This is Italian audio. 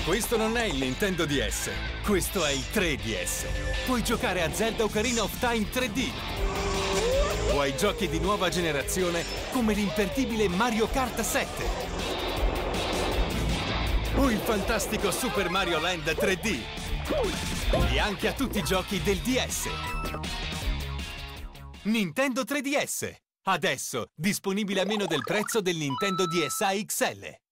Questo non è il Nintendo DS, questo è il 3DS. Puoi giocare a Zelda Ocarina of Time 3D. O ai giochi di nuova generazione come l'imperdibile Mario Kart 7. O il fantastico Super Mario Land 3D. E anche a tutti i giochi del DS. Nintendo 3DS. Adesso disponibile a meno del prezzo del Nintendo DSi XL.